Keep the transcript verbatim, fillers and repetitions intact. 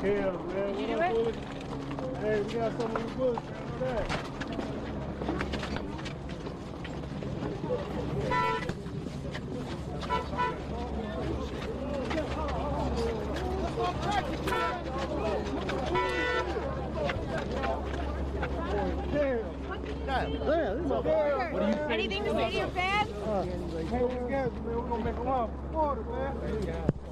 Hell, man. Did you What do up, it? Bullet? Hey, we got some of these bullets. That. God damn, this motherfucker. What do you Anything to say to your fans? Hey, we got, man. We're gonna make a run for Florida, man.